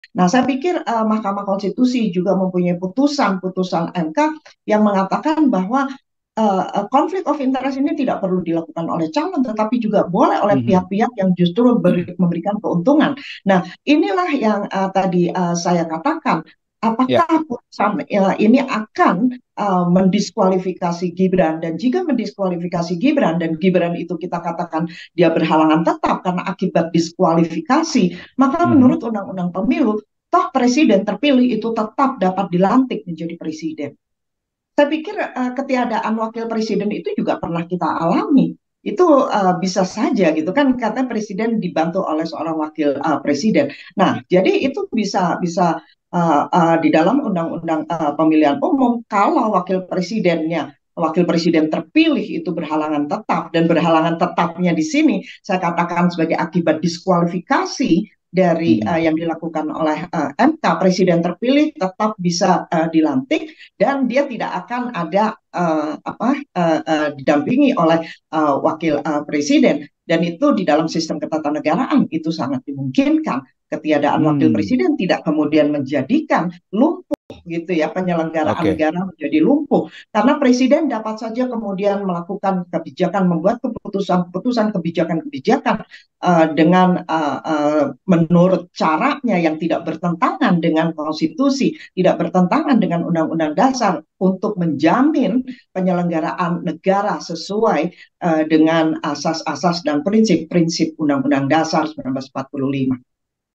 Nah, saya pikir Mahkamah Konstitusi juga mempunyai putusan-putusan MK yang mengatakan bahwa konflik of interest ini tidak perlu dilakukan oleh calon, tetapi juga boleh oleh Mhm. pihak-pihak yang justru memberikan keuntungan. Nah, inilah yang tadi saya katakan. Ya, Apakah putusan ini akan mendiskualifikasi Gibran, dan jika mendiskualifikasi Gibran dan Gibran itu kita katakan dia berhalangan tetap karena akibat diskualifikasi, maka mhm. menurut Undang-Undang Pemilu, toh presiden terpilih itu tetap dapat dilantik menjadi presiden. Saya pikir ketiadaan wakil presiden itu juga pernah kita alami. Itu bisa saja gitu kan, katanya presiden dibantu oleh seorang wakil presiden. Nah, jadi itu bisa bisa di dalam undang-undang pemilihan umum, kalau wakil presiden terpilih itu berhalangan tetap, dan berhalangan tetapnya di sini saya katakan sebagai akibat diskualifikasi dari Mhm. yang dilakukan oleh MK, presiden terpilih tetap bisa dilantik, dan dia tidak akan ada didampingi oleh wakil presiden, dan itu di dalam sistem ketatanegaraan itu sangat dimungkinkan. Ketiadaan wakil Hmm. presiden tidak kemudian menjadikan lumpuh gitu ya penyelenggaraan Oke. negara menjadi lumpuh, karena presiden dapat saja kemudian melakukan kebijakan, membuat keputusan-keputusan, kebijakan-kebijakan dengan menurut caranya yang tidak bertentangan dengan konstitusi, tidak bertentangan dengan undang-undang dasar, untuk menjamin penyelenggaraan negara sesuai dengan asas-asas dan prinsip-prinsip Undang-Undang Dasar 1945.